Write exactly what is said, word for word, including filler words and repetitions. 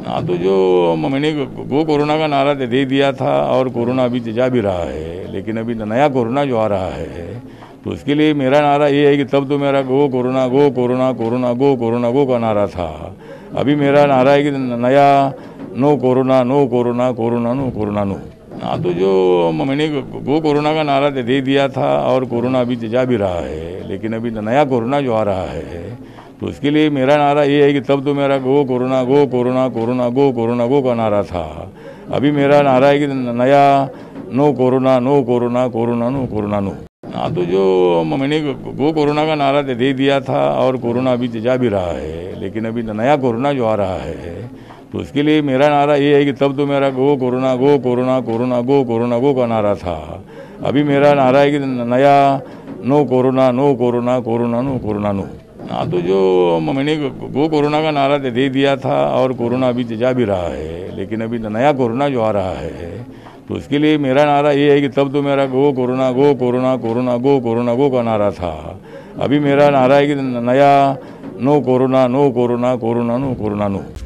हाँ, तो जो मैंने गो कोरोना का नारा दे दिया था और कोरोना अभी जा भी रहा है, लेकिन अभी नया कोरोना जो आ रहा है तो उसके लिए मेरा नारा ये है कि तब तो मेरा go corona go corona corona go corona go का नारा था। अभी मेरा नारा है कि नया no corona no corona corona no corona no. हाँ, तो जो मैंने गो कोरोना का नारा दे दिया था और कोरोना अभी जा भी रहा है, लेकिन अभी नया कोरोना जो आ रहा है तो उसके लिए मेरा नारा ये है कि तब तो मेरा go corona go corona corona go corona go का नारा था। अभी मेरा नारा है कि नया no corona no corona corona no corona no. हाँ, तो जो मैंने गो कोरोना का नारा दे दिया था और कोरोना अभी जा भी रहा है, लेकिन अभी नया कोरोना जो आ रहा है तो उसके लिए मेरा नारा ये है कि तब तो मेरा go corona go corona corona go corona go का नारा था। अभी मेरा नारा है कि नया no corona no corona corona no corona no. हाँ, तो जो मैंने गो कोरोना का नारा दे दिया था और कोरोना अभी जा भी रहा है, लेकिन अभी नया कोरोना जो आ रहा है तो उसके लिए मेरा नारा ये है कि तब तो मेरा go corona go corona corona go corona go का नारा था। अभी मेरा नारा है कि नया no corona no corona corona no corona no.